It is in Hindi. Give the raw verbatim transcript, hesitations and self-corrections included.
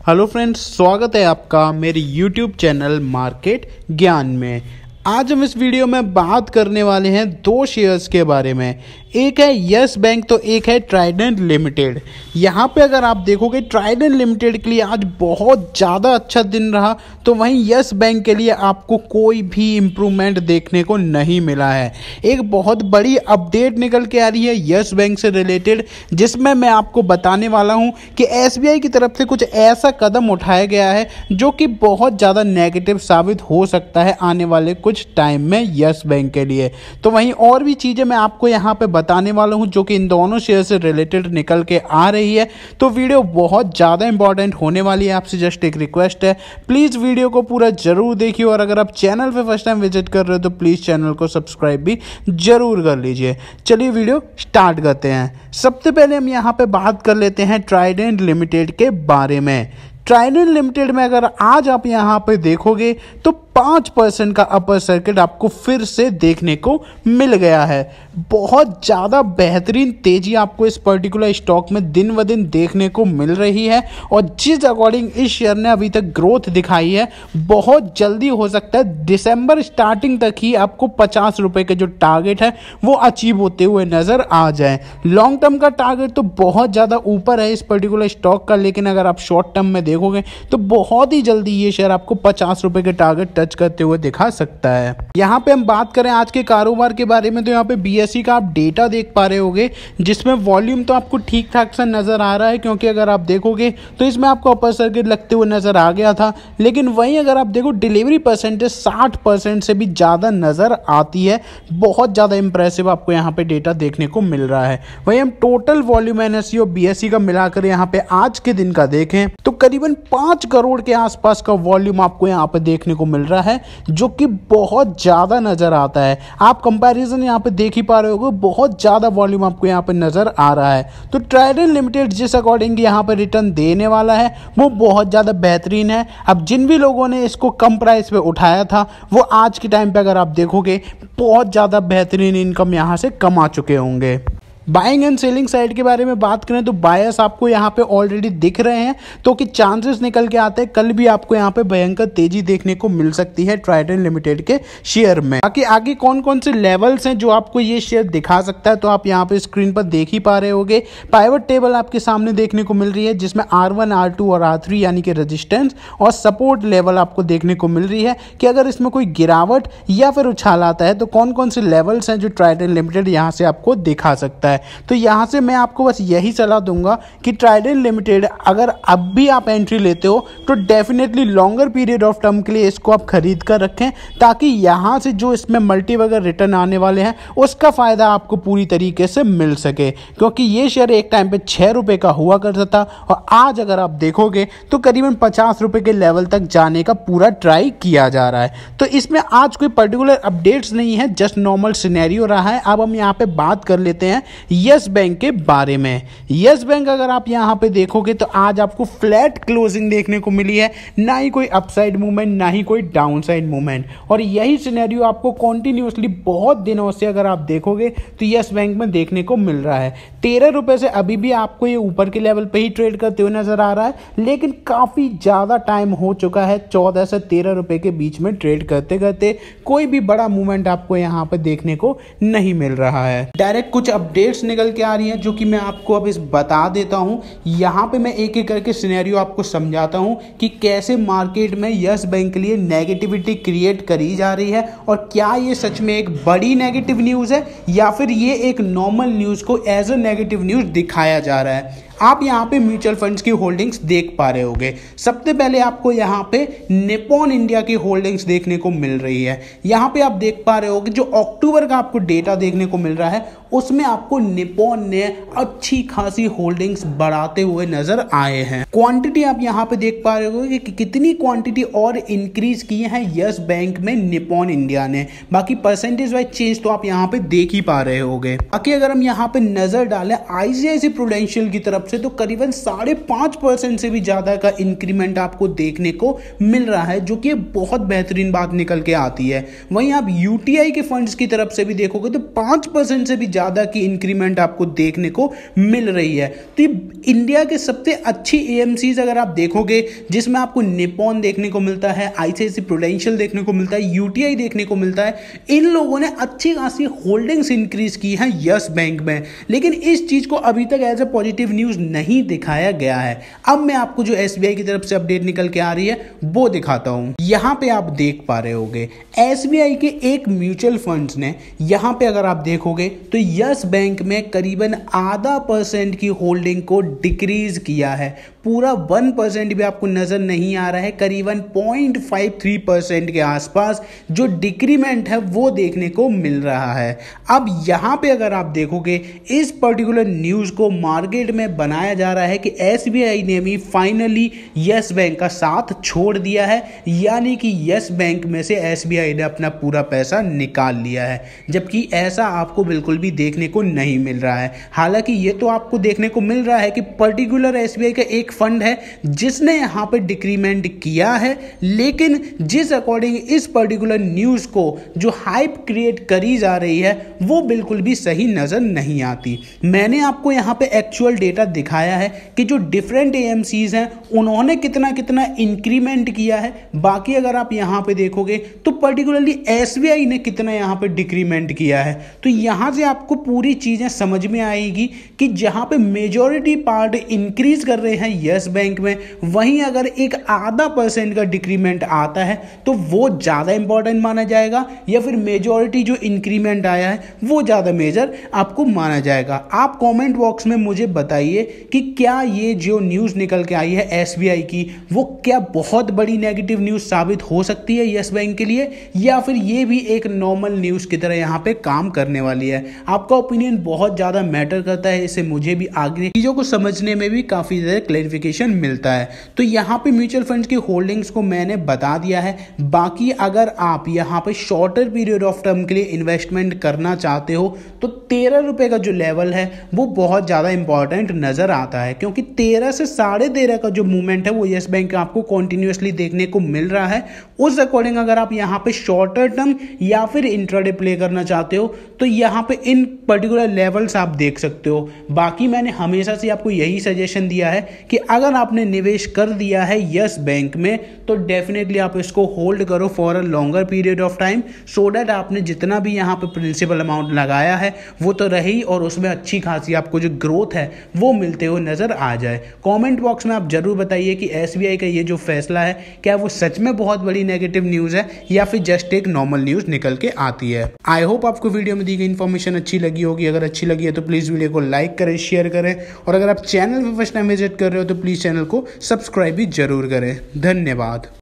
हेलो फ्रेंड्स, स्वागत है आपका मेरे यूट्यूब चैनल मार्केट ज्ञान में। आज हम इस वीडियो में बात करने वाले हैं दो शेयर्स के बारे में। एक है यस बैंक तो एक है ट्राइडेंट लिमिटेड। यहाँ पे अगर आप देखोगे ट्राइडेंट लिमिटेड के लिए आज बहुत ज़्यादा अच्छा दिन रहा, तो वहीं यस बैंक के लिए आपको कोई भी इम्प्रूवमेंट देखने को नहीं मिला है। एक बहुत बड़ी अपडेट निकल के आ रही है यस बैंक से रिलेटेड, जिसमें मैं आपको बताने वाला हूँ कि एस बी आई की तरफ से कुछ ऐसा कदम उठाया गया है जो कि बहुत ज़्यादा नेगेटिव साबित हो सकता है आने वाले कुछ टाइम में यस बैंक के लिए। तो वहीं और भी चीज़ें मैं आपको यहाँ पे बताने वाला हूँ जो कि इन दोनों शेयर से रिलेटेड निकल के आ रही है। तो वीडियो बहुत ज़्यादा इंपॉर्टेंट होने वाली है। आपसे जस्ट एक रिक्वेस्ट है, प्लीज़ वीडियो को पूरा जरूर देखिए, और अगर आप चैनल पे फर्स्ट टाइम विजिट कर रहे हो तो प्लीज़ चैनल को सब्सक्राइब भी जरूर कर लीजिए। चलिए वीडियो स्टार्ट करते हैं। सबसे पहले हम यहाँ पे बात कर लेते हैं ट्राइडेंट लिमिटेड के बारे में। ट्राइडेंट लिमिटेड में अगर आज आप यहाँ पे देखोगे तो पाँच परसेंट का अपर सर्किट आपको फिर से देखने को मिल गया है। बहुत ज़्यादा बेहतरीन तेजी आपको इस पर्टिकुलर स्टॉक में दिन ब दिन देखने को मिल रही है, और जिस अकॉर्डिंग इस शेयर ने अभी तक ग्रोथ दिखाई है, बहुत जल्दी हो सकता है दिसंबर स्टार्टिंग तक ही आपको पचास रुपये के जो टारगेट है वो अचीव होते हुए नज़र आ जाए। लॉन्ग टर्म का टारगेट तो बहुत ज़्यादा ऊपर है इस पर्टिकुलर स्टॉक का, लेकिन अगर आप शॉर्ट टर्म में देखोगे तो बहुत ही जल्दी ये शेयर आपको पचास रुपये के टारगेट टच करते हुए दिखा सकता है। यहाँ पे हम बात करें आज के कारोबार के बारे में, तो यहाँ पे बी एस ई का आप डेटा देख पा रहे होगे, जिसमें वॉल्यूम तो आपको ठीक ठाक सा नजर आ रहा है, क्योंकि अगर आप देखोगे तो इसमें आपको अपर सर्किट लगते हुए नजर आ गया था। लेकिन वहीं अगर आप देखो डिलीवरी परसेंटेज साठ परसेंट से भी ज़्यादा नजर आती है। बहुत ज़्यादा इंप्रेसिव आपको यहाँ पे डेटा देखने को मिल रहा है। वहीं हम total volume N S E और बी एस ई का मिलाकर यहाँ पे आज के दिन का देखें तो करीबन पाँच करोड़ के आसपास का वॉल्यूम आपको यहाँ पे देखने को मिल रहा है, जो कि बहुत ज़्यादा नज़र आता है। आप कंपैरिजन यहाँ पे देख ही पा रहे होगे, बहुत ज़्यादा वॉल्यूम आपको यहाँ पे नज़र आ रहा है। तो ट्राइडेंट लिमिटेड जिस अकॉर्डिंग यहाँ पे रिटर्न देने वाला है वो बहुत ज़्यादा बेहतरीन है। अब जिन भी लोगों ने इसको कम प्राइस पे उठाया था वो आज के टाइम पे अगर आप देखोगे बहुत ज़्यादा बेहतरीन इनकम यहाँ से कमा चुके होंगे। बाइंग एंड सेलिंग साइड के बारे में बात करें तो बायर्स आपको यहाँ पे ऑलरेडी दिख रहे हैं, तो कि चांसेस निकल के आते हैं कल भी आपको यहाँ पे भयंकर तेजी देखने को मिल सकती है ट्राइडेंट लिमिटेड के शेयर में। बाकी आगे कौन कौन से लेवल्स हैं जो आपको ये शेयर दिखा सकता है, तो आप यहाँ पे स्क्रीन पर देख ही पा रहे होगे। पाइवट टेबल आपके सामने देखने को मिल रही है, जिसमें आर वन आर टू और आर थ्री यानी कि रेजिस्टेंस और सपोर्ट लेवल आपको देखने को मिल रही है कि अगर इसमें कोई गिरावट या फिर उछाल आता है तो कौन कौन से लेवल्स हैं जो ट्राइडेंट लिमिटेड यहाँ से आपको दिखा सकता है। तो यहां से मैं आपको बस यही सलाह दूंगा कि ट्राइडेंट लिमिटेड अगर अब भी आप एंट्री लेते हो तो definitely longer period of term के लिए इसको आप खरीद कर रखें, ताकि यहां से जो इसमें मल्टी वगैरह रिटर्न आने वाले हैं उसका फायदा आपको पूरी तरीके से मिल सके। क्योंकि ये शेयर एक टाइम पे छह रुपए का हुआ करता था, और आज अगर आप देखोगे तो करीबन पचास रुपए के लेवल तक जाने का पूरा ट्राई किया जा रहा है। तो इसमें आज कोई पर्टिकुलर अपडेट्स नहीं है, जस्ट नॉर्मल सिनेरियो रहा है। अब हम यहाँ पे बात कर लेते हैं यस बैंक के बारे में। यस बैंक अगर आप यहां पे देखोगे तो आज आपको फ्लैट क्लोजिंग देखने को मिली है, ना ही कोई अपसाइड मूवमेंट ना ही कोई डाउनसाइड मूवमेंट, और यही सिनेरियो आपको कंटिन्यूअसली बहुत दिनों से अगर आप देखोगे तो यस बैंक में देखने को मिल रहा है। तेरह रुपए से अभी भी आपको ये ऊपर के लेवल पे ही ट्रेड करते हुए नजर आ रहा है, लेकिन काफी ज्यादा टाइम हो चुका है चौदह से तेरह रुपए के बीच में ट्रेड करते करते कोई भी बड़ा मूवमेंट आपको यहाँ पे देखने को नहीं मिल रहा है। डायरेक्ट कुछ अपडेट्स निकल के आ रही है जो कि मैं आपको अब इस बता देता हूं। यहां पे मैं एक एक करके सिनेरियो आपको समझाता हूं कि कैसे मार्केट में यस बैंक के लिए नेगेटिविटी क्रिएट करी जा रही है, और क्या ये सच में एक बड़ी नेगेटिव न्यूज़ है या फिर ये एक नॉर्मल न्यूज़ को एज अ नेगेटिव न्यूज़ दिखाया जा रहा है। आप यहाँ पे म्यूचुअल फंड्स की होल्डिंग्स देख पा रहे होगे। सबसे पहले आपको यहाँ पे निप्पॉन इंडिया की होल्डिंग्स देखने को मिल रही है। यहाँ पे आप देख पा रहे होगे जो अक्टूबर का आपको डेटा देखने को मिल रहा है उसमें आपको निप्पॉन ने अच्छी खासी होल्डिंग्स बढ़ाते हुए नजर आए हैं। क्वांटिटी आप यहाँ पे देख पा रहे होगे कि कितनी क्वांटिटी और इंक्रीज की है यस बैंक में निप्पॉन इंडिया ने। बाकी परसेंटेज वाइज चेंज तो आप यहाँ पे देख ही पा रहे होगे। बाकी अगर हम यहाँ पे नजर डालें आईसीआईसीआई प्रूडेंशियल की तरफ तरफ से तो करीबन साढ़े पाँच परसेंट से भी ज़्यादा का इंक्रीमेंट आपको देखने को मिल रहा है, जो कि बहुत बेहतरीन बात निकल के आती है। वहीं आप यूटीआई के फंड्स की तरफ से भी देखोगे तो पाँच परसेंट से भी ज़्यादा की इंक्रीमेंट आपको देखने को मिल रही है। तो ये इंडिया के सबसे अच्छी एएमसीज अगर आप देखोगे, जिसमें आपको निपॉन देखने को मिलता है, आईसीआईसीआई प्रूडेंशियल देखने को मिलता है, यूटीआई देखने को मिलता है, इन लोगों ने अच्छी खासी होल्डिंग्स इंक्रीज की है यस बैंक में। लेकिन इस चीज को अभी तक एज ए पॉजिटिव न्यूज नहीं दिखाया गया है। अब मैं आपको जो एसबीआई की तरफ से अपडेट निकल के आ रही है वो दिखाता हूं। यहां पे आप देख पा रहे होगे एसबीआई के एक म्यूचुअल फंड्स ने, यहां पे अगर आप देखोगे तो यस बैंक में करीबन आधा परसेंट की होल्डिंग को डिक्रीज किया है। पूरा वन परसेंट भी आपको नजर नहीं आ रहा है, करीबन पॉइंट फाइव थ्री परसेंट के आसपास जो डिक्रीमेंट है वो देखने को मिल रहा है। अब यहां पे अगर आप देखोगे इस पर्टिकुलर न्यूज को मार्केट में बनाया जा रहा है कि एसबीआई ने भी फाइनली यस बैंक का साथ छोड़ दिया है, यानी कि यस बैंक में से एसबीआई ने अपना पूरा पैसा निकाल लिया है, जबकि ऐसा आपको बिल्कुल भी देखने को नहीं मिल रहा है। हालांकि ये तो आपको देखने को मिल रहा है कि पर्टिकुलर एसबीआई का एक फंड है जिसने यहां पे डिक्रीमेंट किया है, लेकिन जिस अकॉर्डिंग इस पर्टिकुलर न्यूज को जो हाइप क्रिएट करी जा रही है वो बिल्कुल भी सही नजर नहीं आती। मैंने आपको यहां पे एक्चुअल डेटा दिखाया है कि जो डिफरेंट एएमसीज हैं उन्होंने कितना कितना इंक्रीमेंट किया है। बाकी अगर आप यहां पे देखोगे तो पर्टिकुलरली एसबीआई ने कितना यहां पे डिक्रीमेंट किया है। तो यहां से आपको पूरी चीजें समझ में आएगी कि जहां पे मेजॉरिटी पार्ट इंक्रीज कर रहे हैं यस बैंक में, वहीं अगर एक आधा परसेंट का डिक्रीमेंट आता है तो वो ज्यादा इंपॉर्टेंट माना जाएगा, या फिर मेजॉरिटी जो इंक्रीमेंट आया है वो ज्यादा मेजर आपको माना जाएगा। आप कमेंट बॉक्स में मुझे बताइए कि क्या ये जो न्यूज निकल के आई है एसबीआई की वो क्या बहुत बड़ी नेगेटिव न्यूज साबित हो सकती है यस बैंक के लिए, या फिर ये भी एक नॉर्मल न्यूज की तरह यहां पे काम करने वाली है। आपका ओपिनियन बहुत ज्यादा मैटर करता है, इससे मुझे भी आगे चीजों को समझने में भी काफी ज्यादा क्लैरिफिकेशन मिलता है। तो यहाँ पे म्यूचुअल फंड्स की होल्डिंग्स को मैंने बता दिया है। बाकी अगर आप यहाँ पे शॉर्टर पीरियड ऑफ टर्म के लिए इन्वेस्टमेंट करना चाहते हो तो तेरह रुपए का जो लेवल है वो बहुत ज्यादा इंपॉर्टेंट नजर आता है, क्योंकि तेरह से साढ़े तेरह का जो मूवमेंट है वो यस बैंक का आपको कॉन्टिन्यूसली देखने को मिल रहा है। उस अकॉर्डिंग अगर आप यहाँ पे शॉर्टर टर्म या फिर इंट्राडे प्ले करना चाहते हो तो यहाँ पे इन पर्टिकुलर लेवल्स आप देख सकते हो। बाकी मैंने हमेशा से आपको यही सजेशन दिया है कि अगर आपने निवेश कर दिया है यस बैंक में तो डेफिनेटली आप इसको होल्ड करो for a longer period of time, so that आपने जितना भी यहाँ पे प्रिंसिपल अमाउंट लगाया है वो तो रही और उसमें अच्छी खासी आपको जो ग्रोथ है वो मिलते हुए नजर आ जाए। कमेंट बॉक्स में आप जरूर बताइए कि एसबीआई का ये जो फैसला है क्या वो सच में बहुत बड़ी नेगेटिव न्यूज है या फिर जस्ट एक नॉर्मल न्यूज निकल के आती है। आई होप आपको वीडियो में दी गई इन्फॉर्मेशन अच्छी लगी होगी। अगर अच्छी लगी है तो प्लीज वीडियो को लाइक करें, शेयर करें, और अगर आप चैनल पर फर्स्ट टाइम विजिट कर रहे हो तो प्लीज चैनल को सब्सक्राइब भी जरूर करें। धन्यवाद।